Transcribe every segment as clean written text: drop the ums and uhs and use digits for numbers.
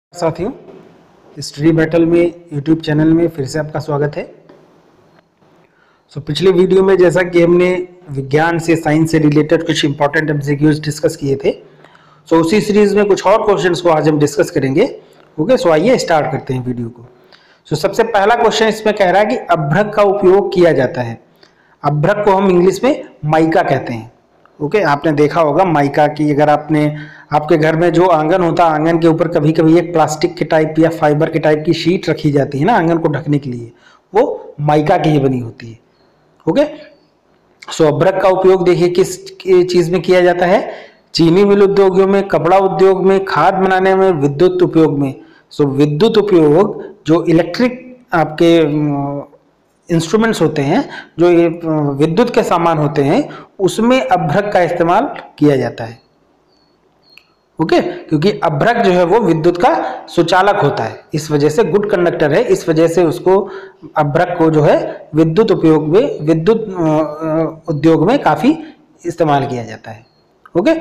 साथियों, study battle में YouTube channel में फिर से आपका स्वागत है। पिछले वीडियो में जैसा कि हमने विज्ञान से साइंस से रिलेटेड कुछ इंपॉर्टेंट एमसीक्यूज डिस्कस किए थे, उसी सीरीज में कुछ और क्वेश्चंस को आज हम डिस्कस करेंगे। ओके, आइए स्टार्ट करते हैं वीडियो को। सबसे पहला क्वेश्चन इसमें कह रहा है कि अभ्रक का उपयोग किया जाता है। अभ्रक को हम इंग्लिश में माइका कहते हैं। ओके, आपने देखा होगा माइका की, अगर आपके घर में जो आंगन होता है, आंगन के ऊपर कभी कभी एक प्लास्टिक के टाइप या फाइबर के टाइप की शीट रखी जाती है ना आंगन को ढकने के लिए, वो माइका की ही बनी होती है। ओके, अभ्रक का उपयोग देखिए किस चीज में किया जाता है। चीनी मिल उद्योगों में, कपड़ा उद्योग में, खाद बनाने में, विद्युत उपयोग में। विद्युत उपयोग जो इलेक्ट्रिक आपके इंस्ट्रूमेंट्स होते हैं, जो ये विद्युत के सामान होते हैं, उसमें अभ्रक का इस्तेमाल किया जाता है। ओके, क्योंकि अभ्रक जो है वो विद्युत का सुचालक होता है, इस वजह से गुड कंडक्टर है, इस वजह से उसको अभ्रक को जो है विद्युत उद्योग में काफी इस्तेमाल किया जाता है। ओके,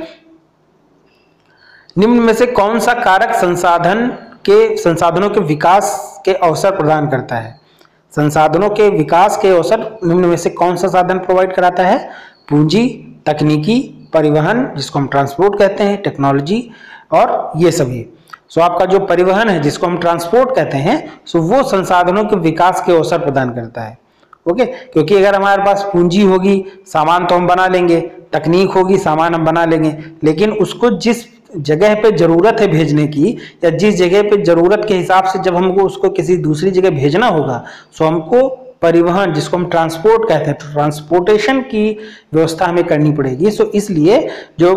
निम्न में से कौन सा कारक संसाधनों के विकास के अवसर प्रदान करता है? संसाधनों के विकास के अवसर निम्न में से कौन सा साधन प्रोवाइड कराता है? पूंजी, तकनीकी, परिवहन जिसको हम ट्रांसपोर्ट कहते हैं, टेक्नोलॉजी और ये सभी। आपका जो परिवहन है जिसको हम ट्रांसपोर्ट कहते हैं, वो संसाधनों के विकास के अवसर प्रदान करता है। ओके, क्योंकि अगर हमारे पास पूंजी होगी, सामान तो हम बना लेंगे, तकनीक होगी, सामान हम बना लेंगे, लेकिन उसको जिस जगह पे जरूरत है भेजने की, या जिस जगह पे जरूरत के हिसाब से जब हमको उसको किसी दूसरी जगह भेजना होगा, हमको परिवहन जिसको हम ट्रांसपोर्ट कहते हैं, ट्रांसपोर्टेशन की व्यवस्था हमें करनी पड़ेगी। इसलिए जो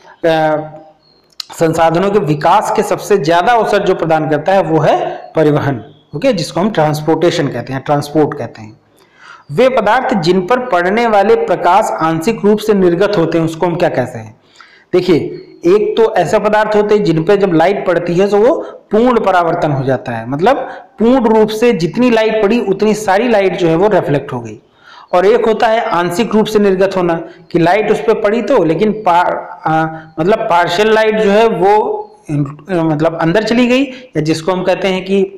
संसाधनों के विकास के सबसे ज्यादा अवसर जो प्रदान करता है वो है परिवहन। ओके, जिसको हम ट्रांसपोर्टेशन कहते हैं, ट्रांसपोर्ट कहते हैं। वे पदार्थ जिन पर पड़ने वाले प्रकाश आंशिक रूप से निर्गत होते हैं उसको हम क्या कहते हैं? देखिए, एक तो ऐसे पदार्थ होते हैं जिन पे जब लाइट पड़ती है तो वो पूर्ण परावर्तन हो जाता है, मतलब पूर्ण रूप से जितनी लाइट पड़ी उतनी सारी लाइट जो है वो रिफ्लेक्ट हो गई। और एक होता है आंशिक रूप से निर्गत होना, कि लाइट उस पर पड़ी तो लेकिन मतलब पार्शियल लाइट जो है वो मतलब अंदर चली गई, या जिसको हम कहते हैं कि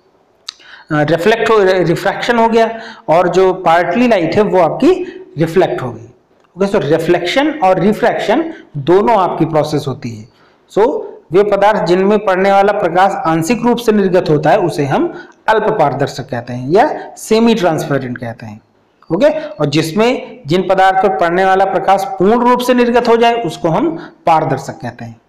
रिफ्रैक्शन हो गया, और जो पार्टली लाइट है वो आपकी रिफ्लेक्ट हो गई। ओके, रिफ्लेक्शन और रिफ्रैक्शन दोनों आपकी प्रोसेस होती है। वे पदार्थ जिनमें पड़ने वाला प्रकाश आंशिक रूप से निर्गत होता है उसे हम अल्प पारदर्शक कहते हैं या सेमी ट्रांसपेरेंट कहते हैं। ओके, और जिसमें जिन पदार्थ पर पड़ने वाला प्रकाश पूर्ण रूप से निर्गत हो जाए उसको हम पारदर्शक कहते हैं।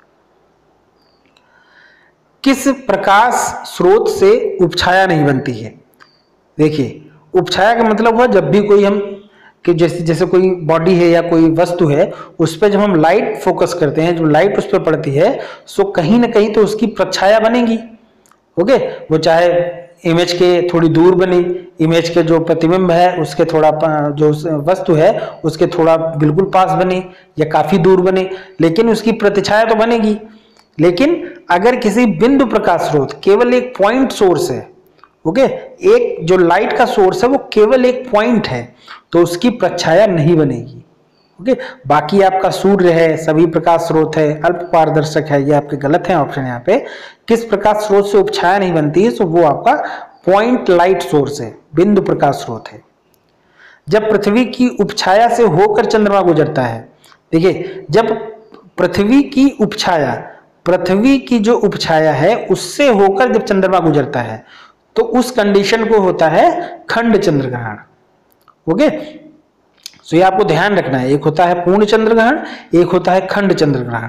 किस प्रकाश स्रोत से उपछाया नहीं बनती है? देखिए, उपछाया का मतलब हुआ जब भी कोई हम कि जैसे कोई बॉडी है या कोई वस्तु है, उस पर जब हम लाइट फोकस करते हैं, जो लाइट उस पर पड़ती है, कहीं ना कहीं तो उसकी प्रछाया बनेगी। ओके, वो चाहे इमेज के थोड़ी दूर बने, इमेज के जो प्रतिबिंब है उसके थोड़ा जो वस्तु है उसके थोड़ा बिल्कुल पास बने या काफी दूर बने, लेकिन उसकी प्रतिछाया तो बनेगी। लेकिन अगर किसी बिंदु प्रकाश स्रोत केवल एक पॉइंट सोर्स है, ओके, एक जो लाइट का सोर्स है वो केवल एक पॉइंट है, तो उसकी प्रछाया नहीं बनेगी। ओके, बाकी आपका सूर्य है, सभी प्रकाश स्रोत है, अल्प पारदर्शक है, ये आपके गलत है ऑप्शन। यहाँ पे किस प्रकाश स्रोत से उपछाया नहीं बनती है, तो वो आपका पॉइंट लाइट सोर्स है, बिंदु प्रकाश स्रोत है। जब पृथ्वी की उपछाया से होकर चंद्रमा गुजरता है, देखिए जब पृथ्वी की जो उपछाया है उससे होकर जब चंद्रमा गुजरता है तो उस कंडीशन को होता है खंड चंद्रग्रहण। ओके, ये आपको ध्यान रखना है, एक होता है पूर्ण चंद्रग्रहण, एक होता है खंड चंद्रग्रहण।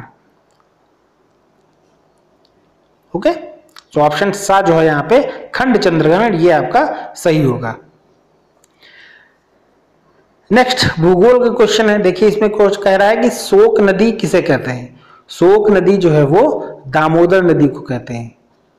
ओके, ऑप्शन सा जो है यहाँ पे खंड चंद्रग्रहण, ये आपका सही होगा। नेक्स्ट भूगोल का क्वेश्चन है। देखिए, इसमें कोच कह रहा है कि शोक नदी किसे कहते हैं? शोक नदी जो है वो दामोदर नदी को कहते हैं।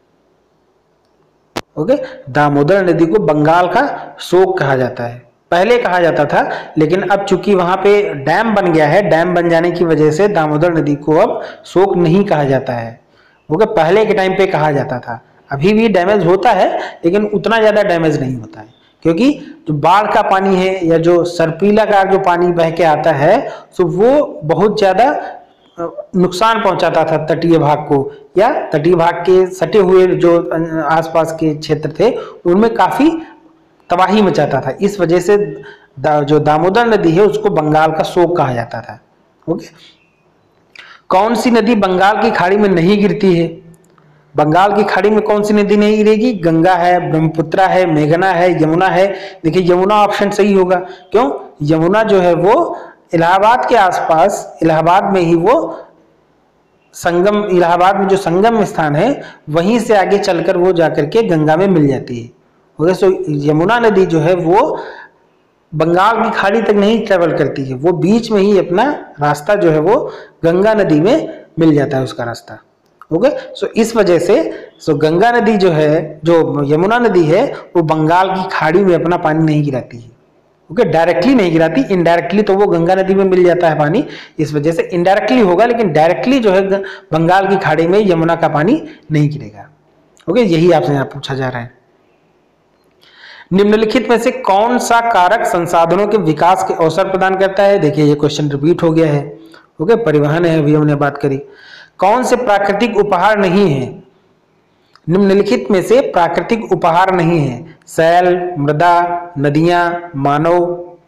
ओके, दामोदर नदी को बंगाल का शोक कहा जाता है, पहले कहा जाता था, लेकिन अब चूंकि वहां पे डैम बन गया है, डैम बन जाने की वजह से दामोदर नदी को अब शोक नहीं कहा जाता है। ओके, पहले के टाइम पे कहा जाता था। अभी भी डैमेज होता है लेकिन उतना ज्यादा डैमेज नहीं होता है, क्योंकि जो बाढ़ का पानी है या जो सरपीला का जो पानी बह के आता है, वो बहुत ज्यादा नुकसान पहुंचाता था तटीय भाग को, या तटीय भाग के सटे हुए जो आसपास के क्षेत्र थे उनमें काफी तबाही मचाता था। इस वजह से जो दामोदर नदी है उसको बंगाल का शोक कहा जाता था। ओके, कौन सी नदी बंगाल की खाड़ी में नहीं गिरती है? बंगाल की खाड़ी में कौन सी नदी नहीं गिरेगी? गंगा है, ब्रह्मपुत्रा है, मेघना है, यमुना है। देखिए यमुना ऑप्शन सही होगा। क्यों? यमुना जो है वो इलाहाबाद के आसपास, इलाहाबाद में ही वो संगम, इलाहाबाद में जो संगम स्थान है वहीं से आगे चलकर वो जाकर के गंगा में मिल जाती है। ओके, सो यमुना नदी जो है वो बंगाल की खाड़ी तक नहीं ट्रेवल करती है, वो बीच में ही अपना रास्ता जो है वो गंगा नदी में मिल जाता है उसका रास्ता। ओके, सो इस वजह से गंगा नदी जो है, जो यमुना नदी है, वो बंगाल की खाड़ी में अपना पानी नहीं गिराती है। ओके, डायरेक्टली नहीं गिराती, इनडायरेक्टली तो वो गंगा नदी में मिल जाता है पानी, इस वजह से इनडायरेक्टली होगा, लेकिन डायरेक्टली जो है बंगाल की खाड़ी में यमुना का पानी नहीं गिरेगा। ओके, यही आपसे यहाँ पूछा जा रहा है। निम्नलिखित में से कौन सा कारक संसाधनों के विकास के अवसर प्रदान करता है? देखिए ये क्वेश्चन रिपीट हो गया है। ओके, परिवहन है, अभी हमने बात करी। कौन से प्राकृतिक उपहार नहीं है? निम्नलिखित में से प्राकृतिक उपहार नहीं है? शैल, मृदा, नदियां, मानव।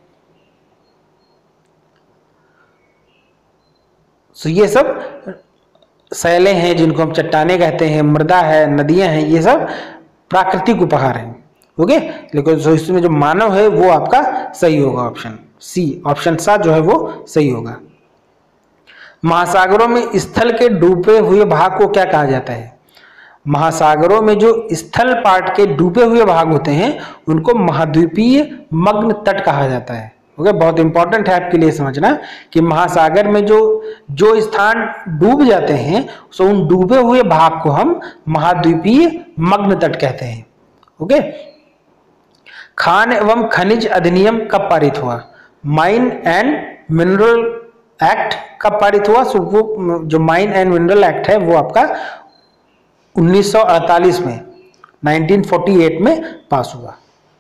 तो ये सब शैलें हैं जिनको हम चट्टाने कहते हैं, मृदा है, नदियां हैं, ये सब प्राकृतिक उपहार हैं। ओके, लेकिन इसमें जो मानव है वो आपका सही होगा, ऑप्शन सी, ऑप्शन 7 जो है वो सही होगा। महासागरों में स्थल के डूबे हुए भाग को क्या कहा जाता है? महासागरों में जो स्थल पार्ट के डूबे हुए भाग होते हैं उनको महाद्वीपीय मग्न तट कहा जाता है। ओके, बहुत इंपॉर्टेंट है आपके लिए समझना कि महासागर में जो स्थान डूब जाते हैं सो उन डूबे हुए भाग को हम महाद्वीपीय मग्न तट कहते हैं। ओके, खान एवं खनिज अधिनियम कब पारित हुआ? माइन एंड मिनरल एक्ट कब पारित हुआ? सो वो जो माइन एंड मिनरल एक्ट है वो आपका 1948 में, 1948 में पास हुआ।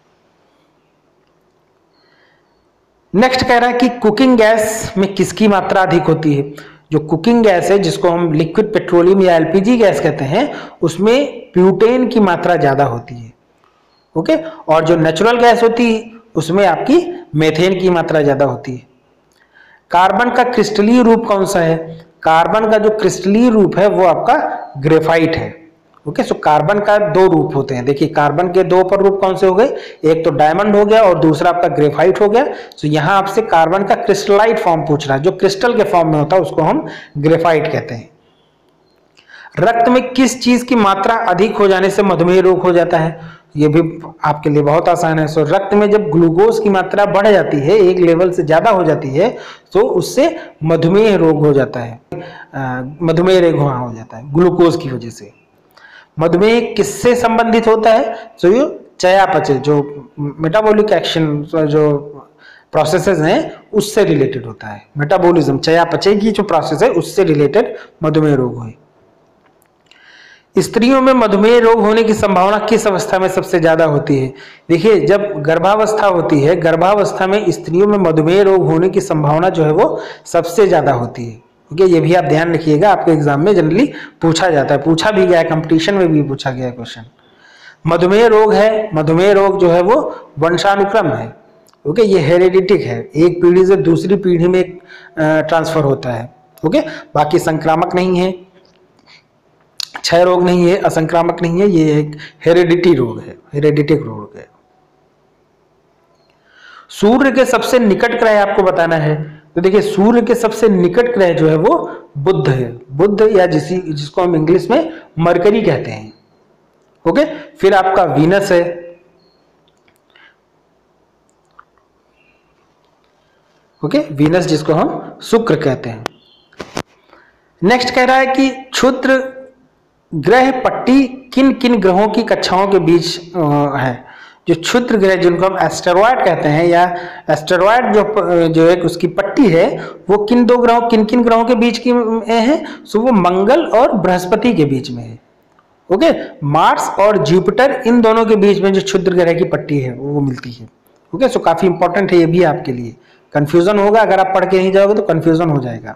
नेक्स्ट कह रहा है कि कुकिंग गैस में किसकी मात्रा अधिक होती है? जो कुकिंग गैस है जिसको हम लिक्विड पेट्रोलियम या एलपीजी गैस कहते हैं उसमें ब्यूटेन की मात्रा ज्यादा होती है। ओके, और जो नेचुरल गैस होती है उसमें आपकी मेथेन की मात्रा ज्यादा होती है। कार्बन का क्रिस्टलीय रूप कौन सा है? कार्बन का जो क्रिस्टलीय रूप है वो आपका ग्रेफाइट है। ओके, सो कार्बन का दो रूप होते हैं। देखिए कार्बन के दो पर रूप कौन से हो गए? एक तो डायमंड हो गया और दूसरा आपका ग्रेफाइट हो गया। सो यहाँ आपसे कार्बन का क्रिस्टलाइट फॉर्म पूछ रहा है, जो क्रिस्टल के फॉर्म में होता है उसको हम ग्रेफाइट कहते हैं। रक्त में किस चीज की मात्रा अधिक हो जाने से मधुमेह रोग हो जाता है? ये भी आपके लिए बहुत आसान है। सो रक्त में जब ग्लूकोज की मात्रा बढ़ जाती है, एक लेवल से ज्यादा हो जाती है, तो उससे मधुमेह रोग हो जाता है, मधुमेह रोग हो जाता है ग्लूकोज की वजह से। मधुमेह किससे संबंधित होता है? सो ये चयापचय, जो मेटाबॉलिक एक्शन, जो प्रोसेसेस हैं उससे रिलेटेड होता है। मेटाबॉलिज्म, चयापचय की जो प्रोसेस है उससे रिलेटेड मधुमेह रोग है। स्त्रियों में मधुमेह रोग होने की संभावना किस अवस्था में सबसे ज्यादा होती है? देखिए जब गर्भावस्था होती है, गर्भावस्था में स्त्रियों में मधुमेह रोग होने की संभावना जो है वो सबसे ज्यादा होती है। ओके, ये भी आप ध्यान रखिएगा, आपके एग्जाम में जनरली पूछा जाता है, पूछा भी गया है, कंपटीशन में भी पूछा गया है क्वेश्चन। मधुमेह रोग है, मधुमेह रोग जो है वो वंशानुक्रम है। ओके, ये हेरेडिटिक है, एक पीढ़ी से दूसरी पीढ़ी में ट्रांसफर होता है। ओके, बाकी संक्रामक नहीं है, क्षय रोग नहीं है, असंक्रामक नहीं है, ये एक हेरेडिटी रोग है, हेरेडिटिक रोग है। सूर्य के सबसे निकट ग्रह आपको बताना है। तो देखिए सूर्य के सबसे निकट ग्रह जो है वो बुध है, बुध या जिसको हम इंग्लिश में मरकरी कहते हैं। ओके, फिर आपका वीनस है। ओके, वीनस जिसको हम शुक्र कहते हैं। नेक्स्ट कह रहा है कि क्षुद्र ग्रह पट्टी किन किन ग्रहों की कक्षाओं के बीच है? जो क्षुद्र ग्रह जिनको हम एस्टेरॉयड कहते हैं, या एस्टेरॉयड जो एक उसकी पट्टी है वो किन किन ग्रहों के बीच की है? सो वो मंगल और बृहस्पति के बीच में है। ओके, मार्स और जुपिटर इन दोनों के बीच में जो क्षुद्र ग्रह की पट्टी है वो मिलती है। ओके, सो काफी इंपॉर्टेंट है ये भी आपके लिए, कंफ्यूजन होगा अगर आप पढ़ के नहीं जाओगे तो कंफ्यूजन हो जाएगा।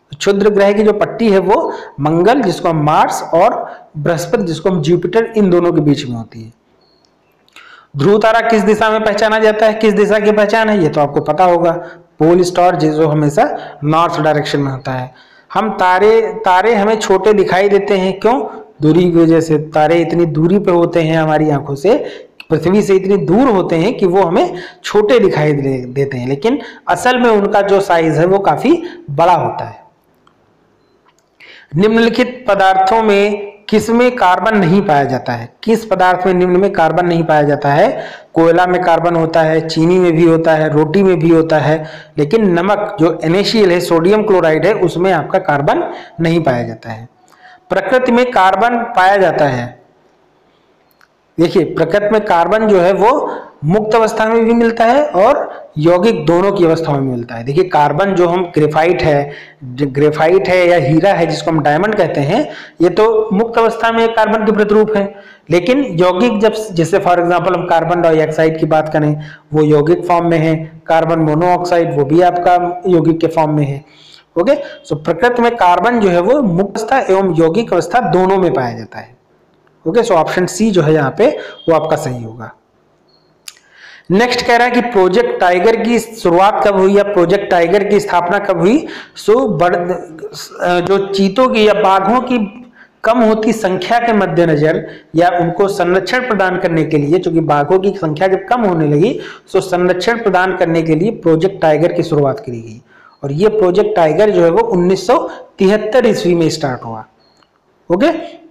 क्षुद्र ग्रह की जो पट्टी है वो मंगल, जिसको हम मार्स, और बृहस्पति, जिसको हम जुपिटर, इन दोनों के बीच में होती है। ध्रुव तारा किस दिशा में पहचाना जाता है, किस दिशा की पहचान है, ये तो आपको पता होगा, पोल स्टार, जो हमेशा नॉर्थ डायरेक्शन में होता है। हम तारे हमें छोटे दिखाई देते हैं, क्यों? दूरी की वजह से। तारे इतनी दूरी पे होते हैं हमारी आंखों से, पृथ्वी से इतनी दूर होते हैं कि वो हमें छोटे दिखाई देते हैं, लेकिन असल में उनका जो साइज है वो काफी बड़ा होता है। निम्नलिखित पदार्थों में किसमें कार्बन नहीं पाया जाता है? किस पदार्थ में निम्न में कार्बन नहीं पाया जाता है? कोयला में कार्बन होता है, चीनी में भी होता है, रोटी में भी होता है, लेकिन नमक जो NaCl है, सोडियम क्लोराइड है, उसमें आपका कार्बन नहीं पाया जाता है। प्रकृति में कार्बन पाया जाता है, देखिए प्रकृति में कार्बन जो है वो मुक्त अवस्था में भी मिलता है और यौगिक, दोनों की अवस्थाओं में मिलता है। देखिए कार्बन जो हम ग्रेफाइट है या हीरा है, जिसको हम डायमंड कहते हैं, ये तो मुक्त अवस्था में कार्बन के प्रतिरूप है, लेकिन यौगिक जब, जैसे फॉर एग्जांपल हम कार्बन डाइऑक्साइड की बात करें, वो यौगिक फॉर्म में है। कार्बन मोनोऑक्साइड वो भी आपका यौगिक के फॉर्म में है। ओके, सो प्रकृति में कार्बन जो है वो मुक्त अवस्था एवं यौगिक अवस्था दोनों में पाया जाता है। ओके, सो ऑप्शन सी जो है यहाँ पे वो आपका सही होगा। नेक्स्ट कह रहा है कि प्रोजेक्ट टाइगर की शुरुआत कब हुई या प्रोजेक्ट टाइगर की स्थापना कब हुई? जो चीतों की या बाघों की कम होती संख्या के मद्देनजर या उनको संरक्षण प्रदान करने के लिए, क्योंकि बाघों की संख्या जब कम होने लगी, तो संरक्षण प्रदान करने के लिए प्रोजेक्ट टाइगर की शुरुआत करी गई। और ये प्रोजेक्ट टाइगर जो है वो 1973 ईस्वी में स्टार्ट हुआ। ओके,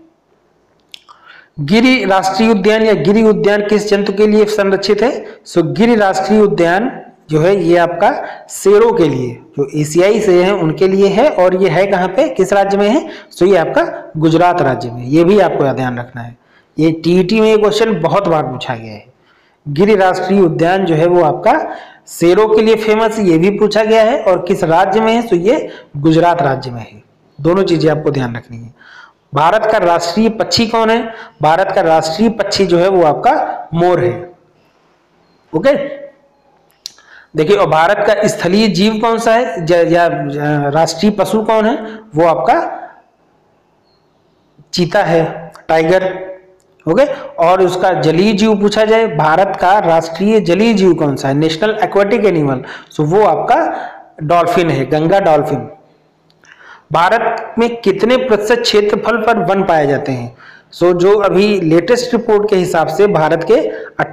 गिरि राष्ट्रीय उद्यान या गिरि उद्यान किस जंतु के लिए संरक्षित है? सो गिरि राष्ट्रीय उद्यान जो है ये आपका शेरों के लिए, जो एशियाई शेर हैं उनके लिए है, और ये है कहाँ पे, किस राज्य में है? सो ये आपका गुजरात राज्य में। ये भी आपको ध्यान रखना है, ये TET में ये क्वेश्चन बहुत बार पूछा गया है। गिरि राष्ट्रीय उद्यान जो है वो आपका शेरों के लिए फेमस, ये भी पूछा गया है, और किस राज्य में है? सो ये गुजरात राज्य में है। दोनों चीजें आपको ध्यान रखनी है। भारत का राष्ट्रीय पक्षी कौन है? भारत का राष्ट्रीय पक्षी जो है वो आपका मोर है। ओके, देखिए, और भारत का स्थलीय जीव कौन सा है या राष्ट्रीय पशु कौन है? वो आपका चीता है, टाइगर। ओके, और उसका जलीय जीव पूछा जाए, भारत का राष्ट्रीय जलीय जीव कौन सा है, नेशनल एक्वाटिक एनिमल, सो वो आपका डॉल्फिन है, गंगा डॉल्फिन। भारत में कितने प्रतिशत क्षेत्रफल पर वन पाए जाते हैं? सो जो अभी लेटेस्ट रिपोर्ट के हिसाब से भारत के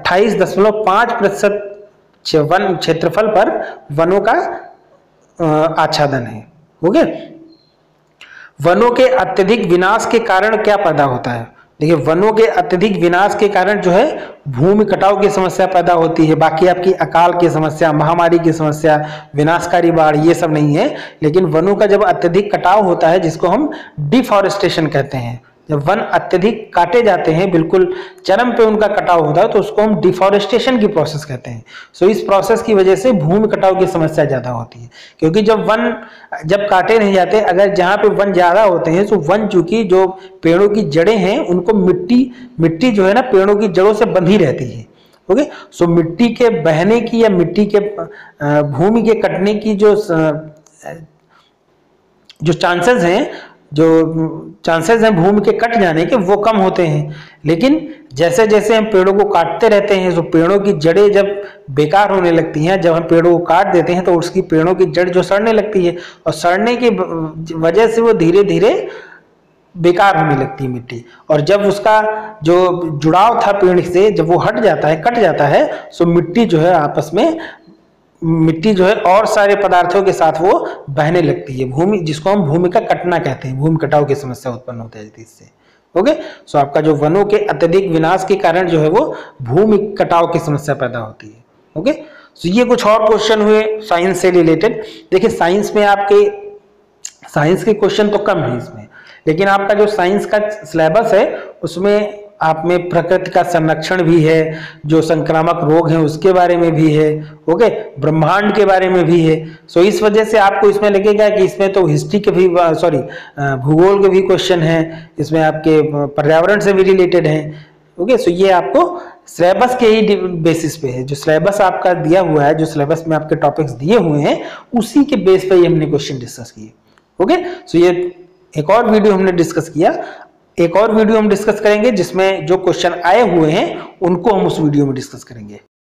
28.5% वन क्षेत्रफल पर वनों का आच्छादन है। ओके, वनों के अत्यधिक विनाश के कारण क्या पैदा होता है? देखिए, वनों के अत्यधिक विनाश के कारण जो है भूमि कटाव की समस्या पैदा होती है। बाकी आपकी अकाल की समस्या, महामारी की समस्या, विनाशकारी बाढ़, ये सब नहीं है, लेकिन वनों का जब अत्यधिक कटाव होता है, जिसको हम डिफॉरेस्टेशन कहते हैं, जब वन अत्यधिक काटे जाते हैं, बिल्कुल चरम पे उनका कटाव होता है, तो उसको हम डिफॉरेस्टेशन की प्रोसेस कहते हैं। सो इस प्रोसेस की वजह से भूमि कटाव की समस्या ज्यादा होती है, क्योंकि जब काटे नहीं जाते, अगर जहां पे वन ज्यादा होते हैं, तो वन चूंकि जो पेड़ों की जड़ें हैं उनको मिट्टी जो है ना पेड़ों की जड़ों से बंधी रहती है। ओके, सो मिट्टी के बहने की या मिट्टी के भूमि के कटने की जो चांसेस हैं भूमि के कट जाने के, वो कम होते हैं। लेकिन जैसे जैसे हम पेड़ों को काटते रहते हैं, तो पेड़ों की जड़ें जब बेकार होने लगती हैं, जब हम पेड़ों को काट देते हैं, तो उसकी पेड़ों की जड़ जो सड़ने लगती है, और सड़ने की वजह से वो धीरे धीरे बेकार होने लगती है मिट्टी। और जब उसका जो जुड़ाव था पेड़ से, जब वो हट जाता है, कट जाता है, सो मिट्टी जो है आपस में और सारे पदार्थों के साथ वो बहने लगती है, भूमि, जिसको हम भूमि का कटना कहते हैं, भूमि कटाव की समस्या उत्पन्न होती है इससे। ओके, सो आपका जो वनों के अत्यधिक विनाश के कारण जो है वो भूमि कटाव की समस्या पैदा होती है। ओके, सो ये कुछ और क्वेश्चन हुए साइंस से रिलेटेड। देखिए, साइंस में आपके साइंस के क्वेश्चन तो कम है इसमें, लेकिन आपका जो साइंस का सिलेबस है उसमें आप में प्रकृति का संरक्षण भी है, जो संक्रामक रोग हैं उसके बारे में भी है, ओके, ब्रह्मांड के बारे में भी है। सो इस वजह से आपको इसमें लगेगा कि इसमें तो हिस्ट्री के भी भूगोल के भी क्वेश्चन हैं, इसमें आपके पर्यावरण से भी रिलेटेड हैं। ओके, सो ये आपको सिलेबस के ही बेसिस पे है, जो सिलेबस आपका दिया हुआ है, जो सिलेबस में आपके टॉपिक्स दिए हुए हैं, उसी के बेस पे ही हमने क्वेश्चन डिस्कस किए। ओके, सो ये एक और वीडियो हमने डिस्कस किया। एक और वीडियो हम डिस्कस करेंगे जिसमें जो क्वेश्चन आए हुए हैं उनको हम उस वीडियो में डिस्कस करेंगे।